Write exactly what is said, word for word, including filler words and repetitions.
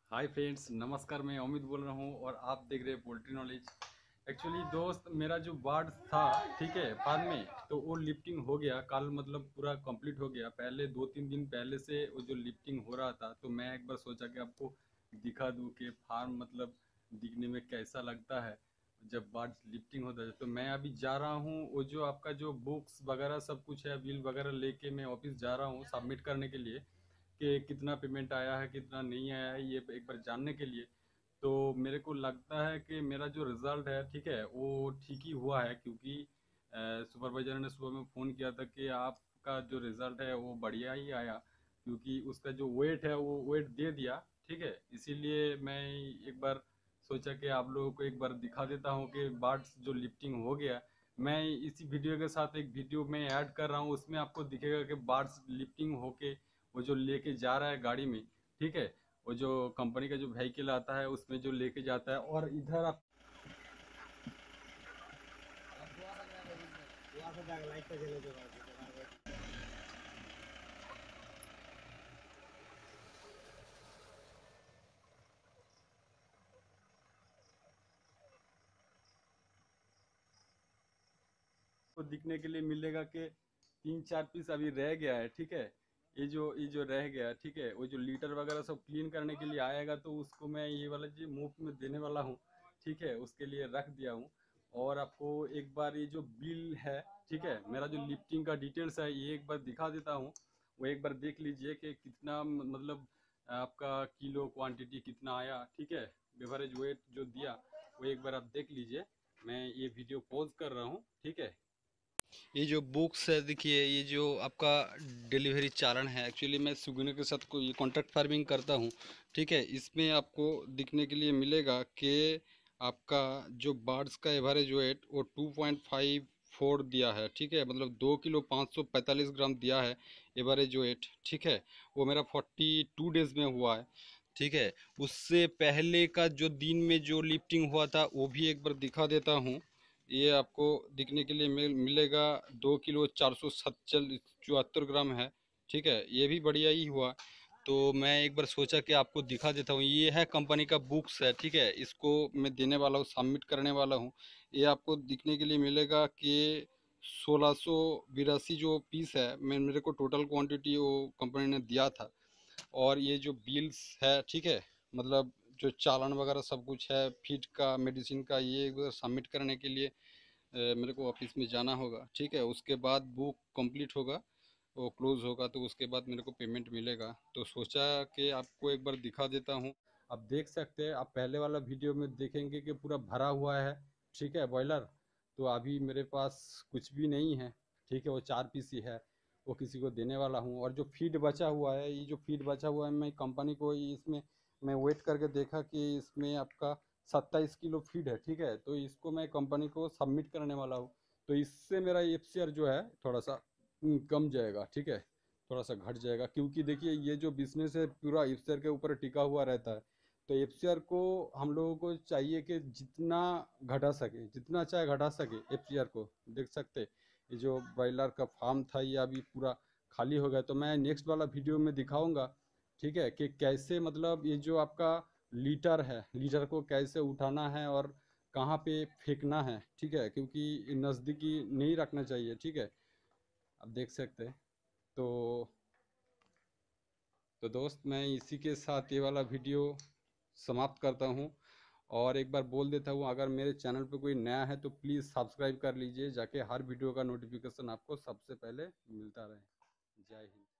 Hi friends, नमस्कार। मैं अमित बोल रहा हूँ और आप देख रहे हैं पोल्ट्री नॉलेज। एक्चुअली दोस्त, मेरा जो बार्ड था, ठीक है, फार्म में, तो वो लिफ्टिंग हो गया कल, मतलब पूरा कंप्लीट हो गया। पहले दो तीन दिन पहले से वो जो लिफ्टिंग हो रहा था, तो मैं एक बार सोचा कि आपको दिखा दूँ कि फार्म मतलब दिखने में कैसा लगता है जब बार्ड लिफ्टिंग होता है। तो मैं अभी जा रहा हूँ, वो जो आपका जो बुक्स वगैरह सब कुछ है, बिल वगैरह लेके मैं ऑफिस जा रहा हूँ सबमिट करने के लिए कि कितना पेमेंट आया है कितना नहीं आया है, ये एक बार जानने के लिए। तो मेरे को लगता है कि मेरा जो रिज़ल्ट है, ठीक है, वो ठीक ही हुआ है, क्योंकि सुपरवाइजर ने सुबह में फ़ोन किया था कि आपका जो रिज़ल्ट है वो बढ़िया ही आया, क्योंकि उसका जो वेट है वो वेट दे दिया। ठीक है, इसीलिए मैं एक बार सोचा कि आप लोगों को एक बार दिखा देता हूँ कि बार्ड्स जो लिफ्टिंग हो गया। मैं इसी वीडियो के साथ एक वीडियो में ऐड कर रहा हूँ, उसमें आपको दिखेगा कि बार्ड्स लिफ्टिंग होके वो जो लेके जा रहा है गाड़ी में, ठीक है, वो जो कंपनी का जो व्हीकल आता है उसमें जो लेके जाता है। और इधर आप को दिखने के लिए मिलेगा कि तीन चार पीस अभी रह गया है। ठीक है, ये जो ये जो रह गया है, ठीक है, वो जो लीटर वगैरह सब क्लीन करने के लिए आएगा, तो उसको मैं ये वाला जी मुफ्त में देने वाला हूँ। ठीक है, उसके लिए रख दिया हूँ। और आपको एक बार ये जो बिल है, ठीक है, मेरा जो लिफ्टिंग का डिटेल्स है, ये एक बार दिखा देता हूँ। वो एक बार देख लीजिए कि कितना मतलब आपका किलो क्वांटिटी कितना आया। ठीक है, बेवरेज वेट जो दिया वो एक बार आप देख लीजिए। मैं ये वीडियो पॉज कर रहा हूँ। ठीक है, ये जो बुक्स है, देखिए, ये जो आपका डिलीवरी चालान है, एक्चुअली मैं सुगुने के साथ कोई कॉन्ट्रैक्ट फार्मिंग करता हूँ। ठीक है, इसमें आपको दिखने के लिए मिलेगा कि आपका जो बर्ड्स का एवरेज वेट वो टू पॉइंट फाइव फोर दिया है। ठीक है, मतलब दो किलो पाँच सौ पैंतालीस ग्राम दिया है एवरेज वेट। ठीक है, वो मेरा फोर्टी टू डेज में हुआ है। ठीक है, उससे पहले का जो दिन में जो लिफ्टिंग हुआ था वो भी एक बार दिखा देता हूँ। ये आपको दिखने के लिए मिल मिलेगा दो किलो चार सौ सत्तर चौहत्तर ग्राम है। ठीक है, ये भी बढ़िया ही हुआ। तो मैं एक बार सोचा कि आपको दिखा देता हूँ। ये है कंपनी का बुक्स है। ठीक है, इसको मैं देने वाला हूँ, सबमिट करने वाला हूँ। ये आपको दिखने के लिए मिलेगा कि सोलह सौ बिरासी जो पीस है, मैं मेरे को टोटल क्वांटिटी वो कंपनी ने दिया था। और ये जो बिल्स है, ठीक है, मतलब जो चालान वगैरह सब कुछ है, फीड का, मेडिसिन का, ये सबमिट करने के लिए अ, मेरे को ऑफिस में जाना होगा। ठीक है, उसके बाद बुक कंप्लीट होगा, वो क्लोज होगा, तो उसके बाद मेरे को पेमेंट मिलेगा। तो सोचा कि आपको एक बार दिखा देता हूँ। आप देख सकते हैं, आप पहले वाला वीडियो में देखेंगे कि पूरा भरा हुआ है। ठीक है, बॉयलर। तो अभी मेरे पास कुछ भी नहीं है। ठीक है, वो चार पीस ही है, वो किसी को देने वाला हूँ। और जो फीड बचा हुआ है, ये जो फीड बचा हुआ है, मैं कंपनी को इसमें मैं वेट करके देखा कि इसमें आपका सत्ताईस किलो फीड है। ठीक है, तो इसको मैं कंपनी को सबमिट करने वाला हूँ। तो इससे मेरा एफ सी आर जो है थोड़ा सा हम्म, कम जाएगा। ठीक है, थोड़ा सा घट जाएगा, क्योंकि देखिए ये जो बिजनेस है पूरा एफ सी आर के ऊपर टिका हुआ रहता है। तो एफ सी आर को हम लोगों को चाहिए कि जितना घटा सके, जितना चाहे घटा सके एफ सी आर को। देख सकते, ये जो ब्रॉयलर का फार्म था ये अभी पूरा खाली हो गया। तो मैं नेक्स्ट वाला वीडियो में दिखाऊंगा, ठीक है, कि कैसे मतलब ये जो आपका लीटर है, लीटर को कैसे उठाना है और कहाँ पे फेंकना है। ठीक है, क्योंकि नज़दीकी नहीं रखना चाहिए। ठीक है, आप देख सकते हैं। तो तो दोस्त, मैं इसी के साथ ये वाला वीडियो समाप्त करता हूँ। और एक बार बोल देता हूँ, अगर मेरे चैनल पे कोई नया है तो प्लीज़ सब्सक्राइब कर लीजिए, जाके हर वीडियो का नोटिफिकेशन आपको सबसे पहले मिलता रहे। जय हिंद।